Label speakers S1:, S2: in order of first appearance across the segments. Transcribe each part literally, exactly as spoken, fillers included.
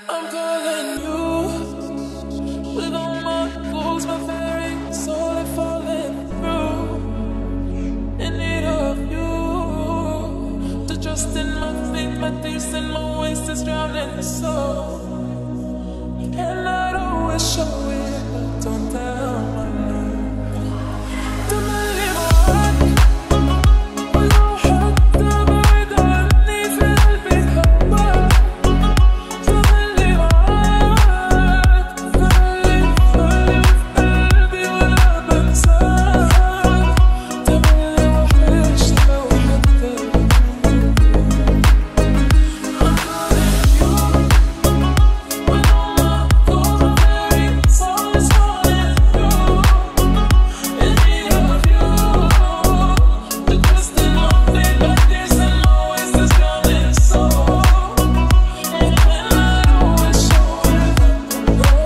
S1: I'm calling you with all my fools, my fairy soul are falling through. In need of you to trust in my faith, my tears and my waste is drowning the soul. Cannot always show it, but don't tell my love. Don't believe my heart, ولو حتى بعيد عني في قلبي هواك. خلي معاك، خلي خلي في قلبي ولا بنساك. تملي وحش لو حتى I'm calling you with all my fools, my fairy soul is falling through. In need of you to trust in my faith, my tears and my waste is drowning soul. And cannot always show it, but don't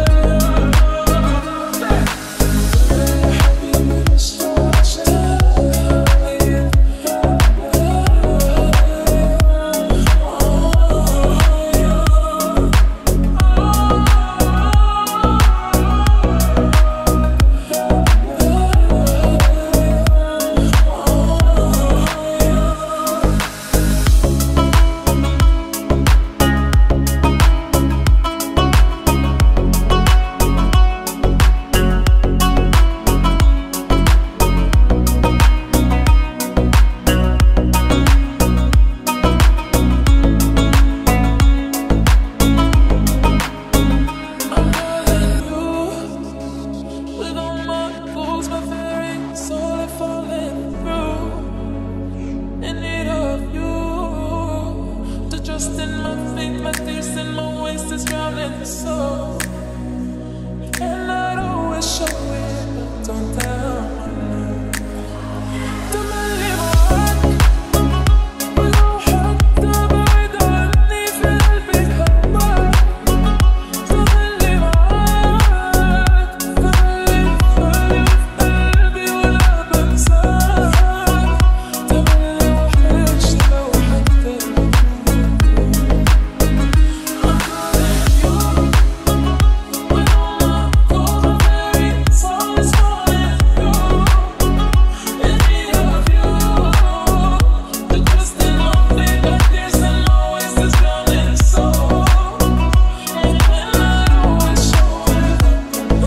S1: with all my fools, my fairy soul are falling through. In need of you to trust in my faith, my tears and my waste is drowning the soul. Cannot always show it, but don't tell my love. Don't believe my heart, ولو حتى بعيد عني في قلبي هواك. خلي معاك، خلي خلي في قلبي ولا بنساك. تملي وحش لو حتى I'm calling you with all my fools, my fairy soul is falling through. In need of you to trust in my faith, my tears and my waste is drowning soul. And cannot always show it, but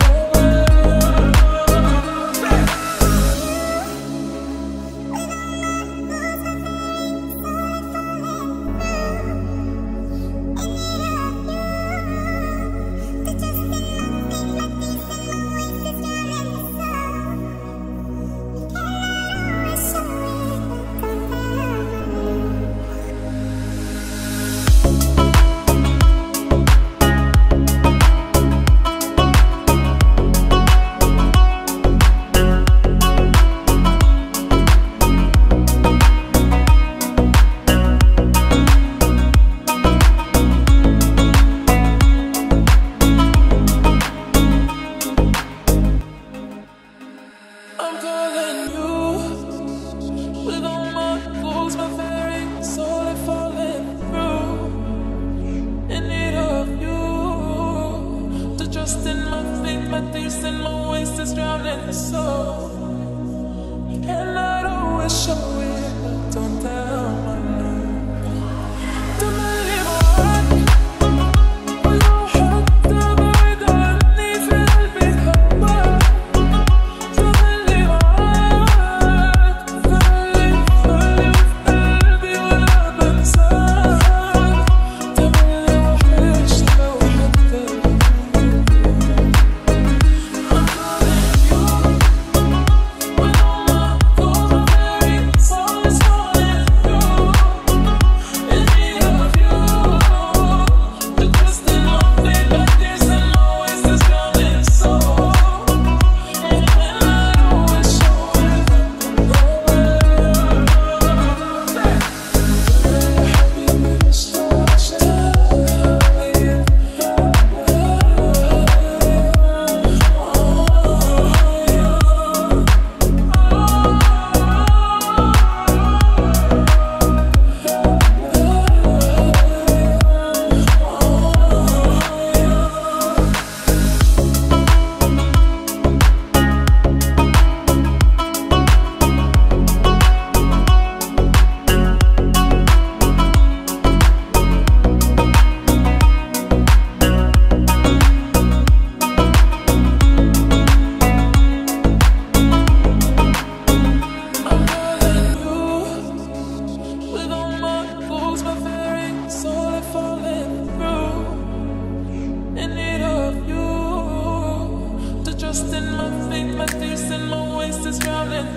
S1: I'm calling you with all my fools, my fairy soul are falling through. In need of you to trust in my faith, my tears and my waste is drowning the soul. Cannot always show it, but don't tell my love. Don't believe my heart, ولو حتى بعيد عني في قلبي هواك. خلي معاك، خلي خلي في قلبي ولا بنساك. تملي وحش لو حتى I'm calling you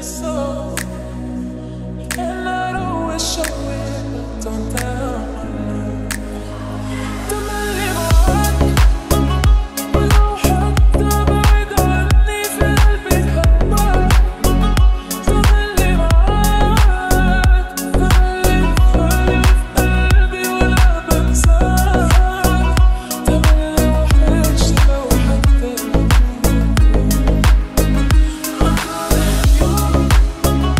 S1: so. You cannot always show it, but don't tell me. تملي معاك ولو حتى بعيد عني في قلبي حبك. تملي معاك تملي تملي في قلبي ولا بنساك. تملي وحشني لو حتى I'm calling you.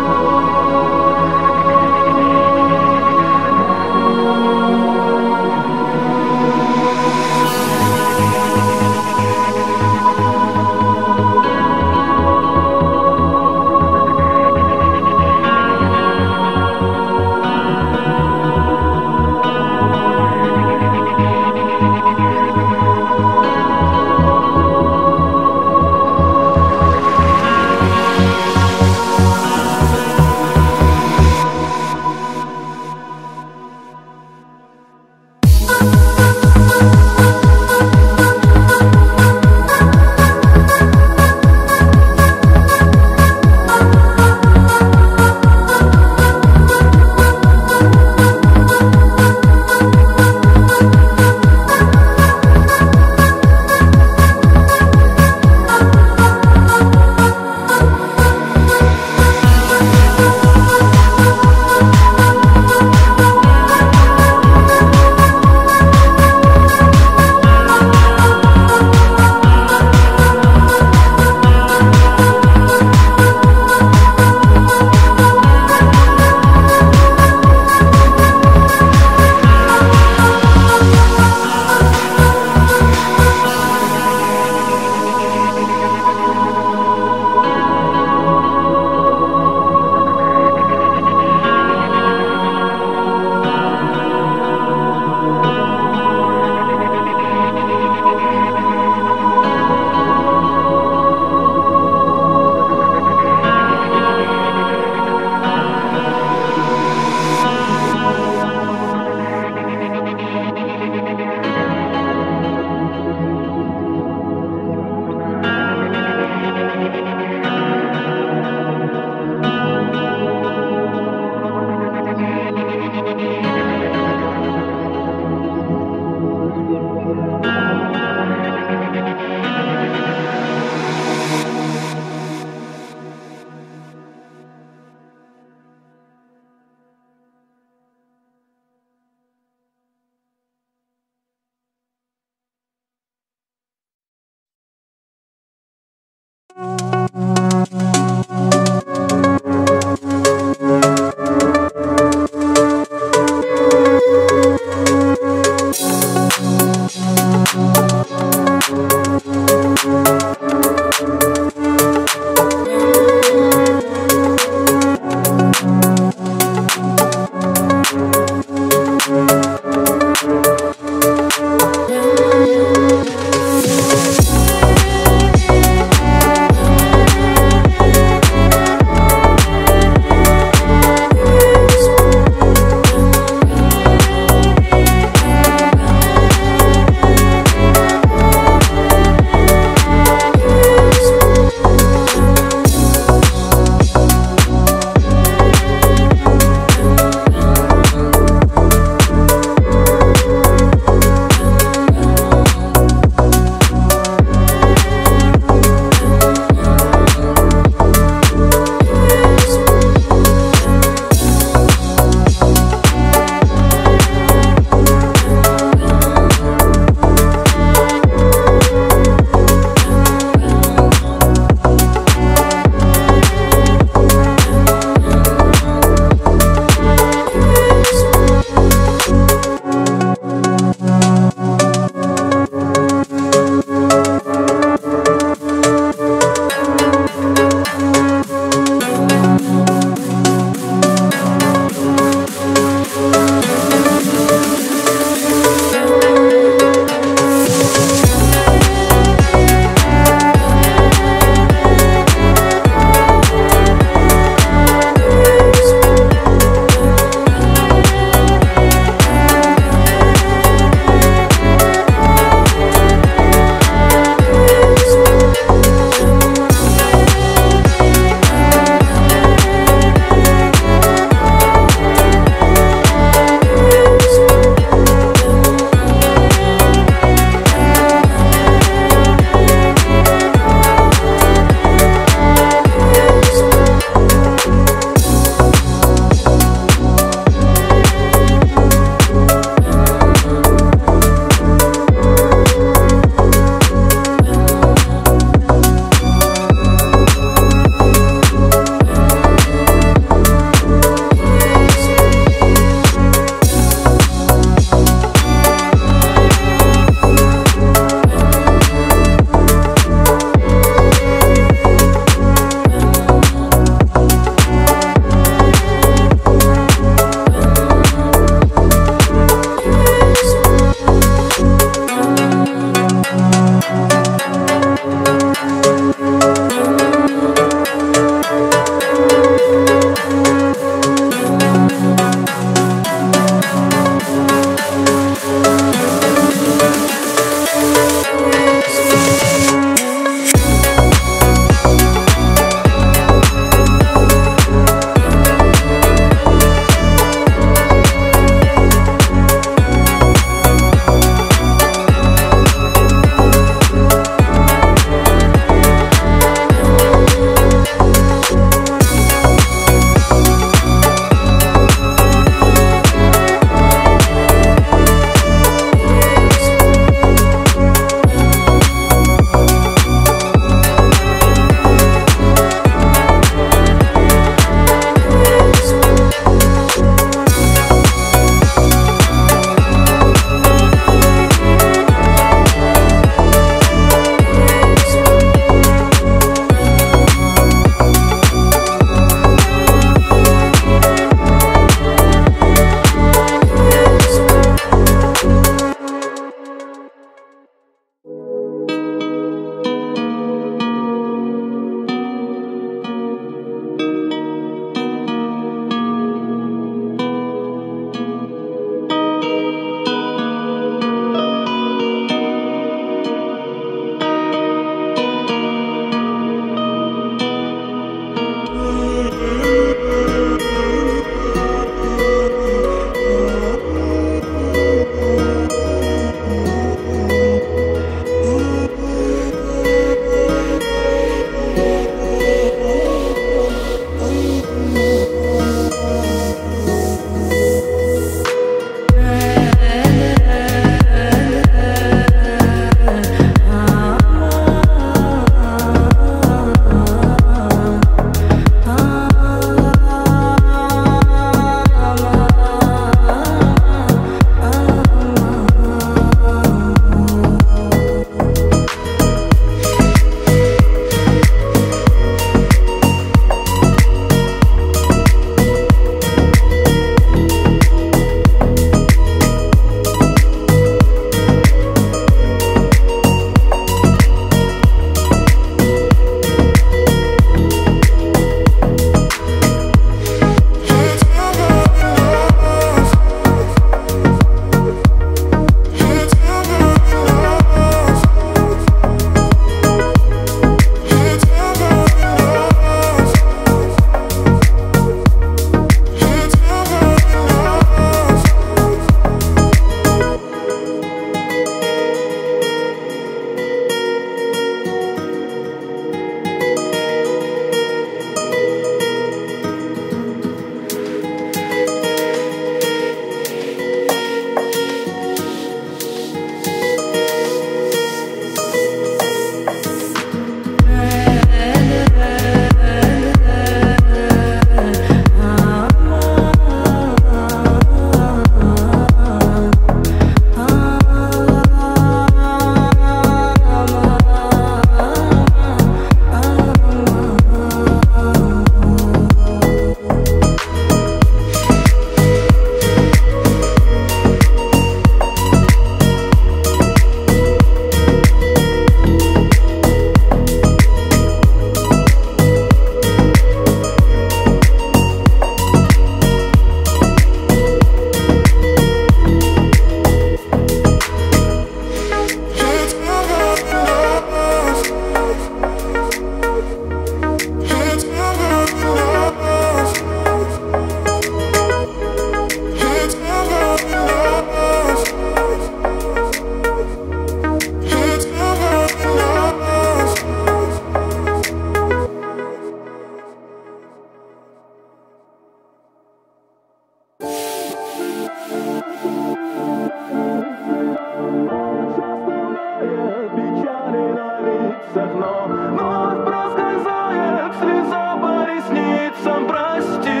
S1: лицах, но вновь проскользает слеза по ресницам. Прости.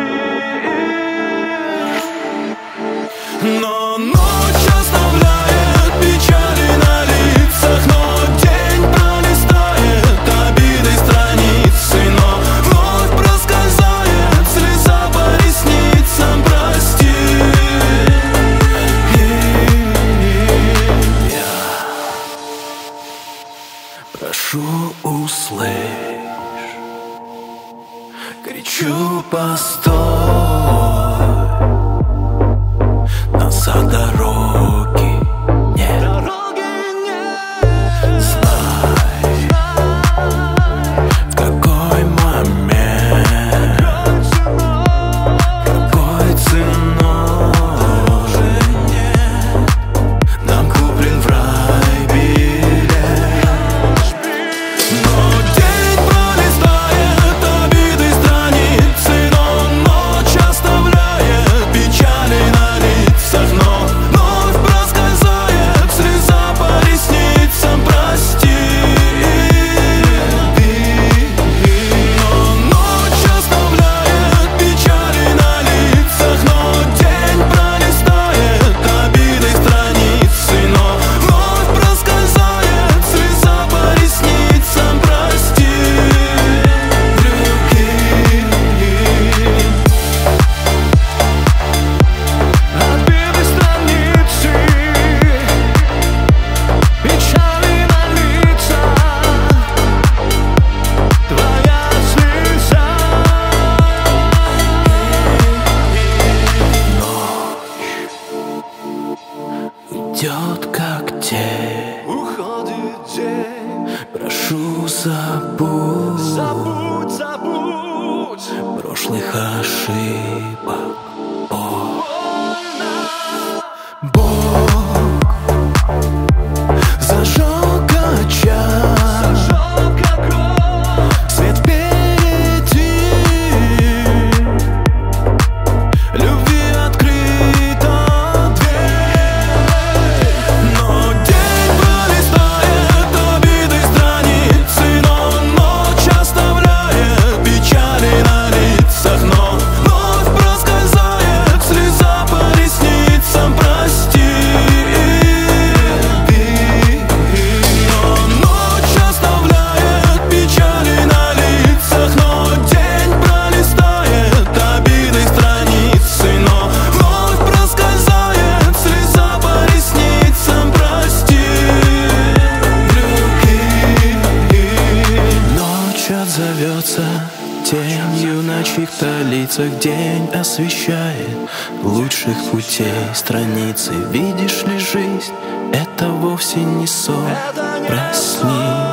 S1: Но ночь оставляет печали на лицах, но день пролистает обидой страницы, но вновь проскользает слеза по ресницам. Прости. Я прошу, услышь, кричу, постой. Назад дороги нет, дороги нет. Знай, в какой момент, какой ценой нам куплен в рай билет. Но день пролистает обиды страницы, но ночь оставляет печали на лицах, но вновь проскользает слеза по ресницам. Прости. Но ночь оставляет печали на лицах, но день пролистает обидой страницы, но вновь проскользает слеза по ресницам. Прости. Обиды страницы, печали на лицах, твоя слеза. Ночь уйдет, как тень, уходит день. Прошу, забудь, забудь, забудь прошлых ошибок. Бог зажег очаг, свет впереди, любви открыта дверь. Но день пролистает обиды страницы, но ночь оставляет печали на лицах, но вновь проскользает слеза по ресницам. Прости. Но ночь оставляет печали на лицах, но день пролистает обидой страницы, но вновь проскользает слеза по ресницам. Прости. Ночь отзовется тенью на чьих-то лицах, день освещает лучших путей страницы. Видишь ли, жизнь — это вовсе не сон. Проснись.